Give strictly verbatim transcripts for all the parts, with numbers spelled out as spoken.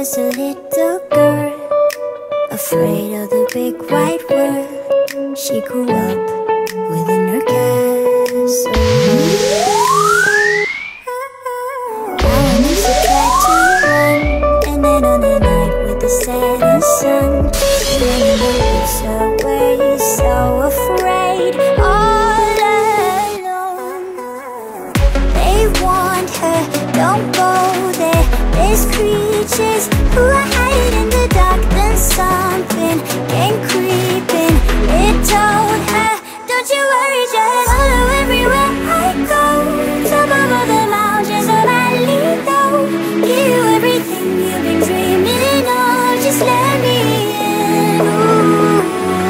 was a little girl, afraid of the big white world. She grew up within her castle. And she tried to run, and then on the night with the setting sun, feeling the leaves away, so afraid, all alone. They warned her, don't go there, there's creatures who are hiding in the dark. Then something came creeping, it told her, don't you worry, just follow everywhere I go. Top of all the mountains of Alito, give you everything you've been dreaming of, just let me in. Ooh.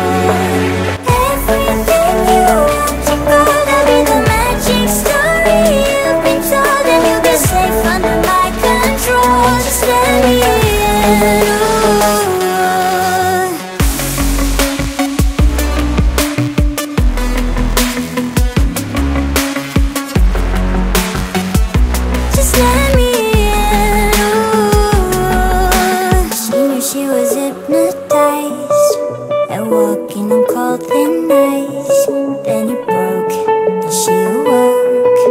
Everything you want to go, that'll be the magic story you've been told, and you'll be safe under my control, just let me in. Ooh. Just let me in. Ooh. She knew she was hypnotized and walking on cold thin ice. Then it broke and she awoke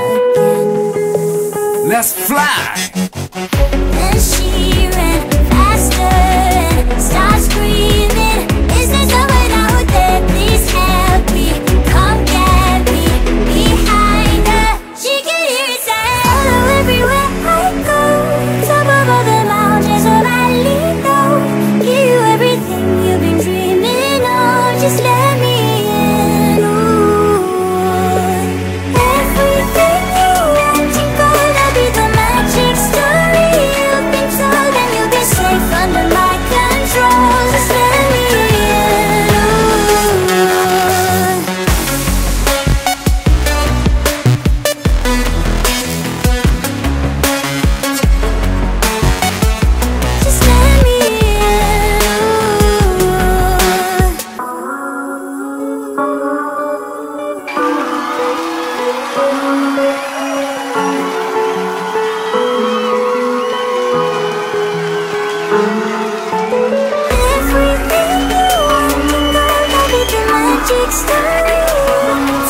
again. Let's fly! Then she ran faster and started screaming, is there someone out there? Please help me, come get me. Behind her, she could hear it say, follow everywhere I go. Top of all the mountains of Alito, give you everything you've been dreaming of, just let me in. Ooh. Everything you want to go, that'll be the magic story you've been told, and you'll be safe under my control, just let me in. Ooh. Just let me Everything you want to go, that'll be the magic story